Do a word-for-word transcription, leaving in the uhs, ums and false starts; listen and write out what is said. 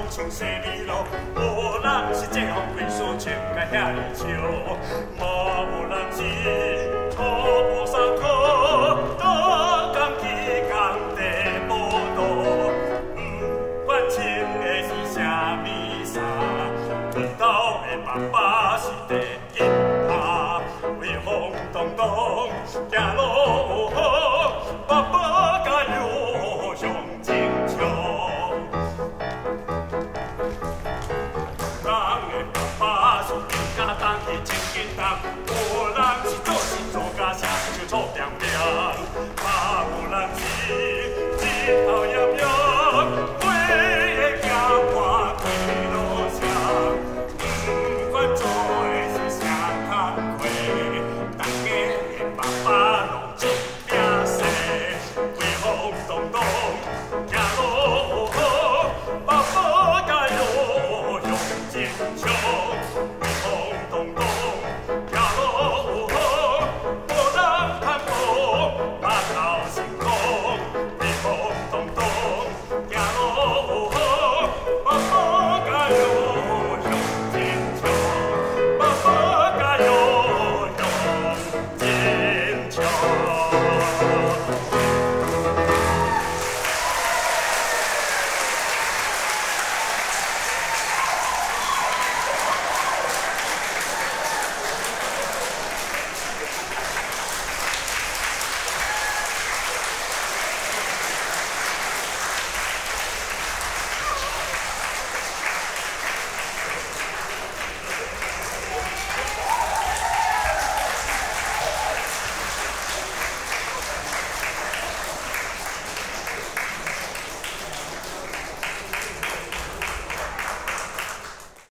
穿西米露，无人是这方贵所穿甲遐尼笑，嘛无人是土无衫裤，多工去工地报道，不管穿的是啥物衫，阮兜的爸爸是地金拍，威风堂堂行路好，爸爸加油向前冲。 人的爸爸是金家当去真紧当。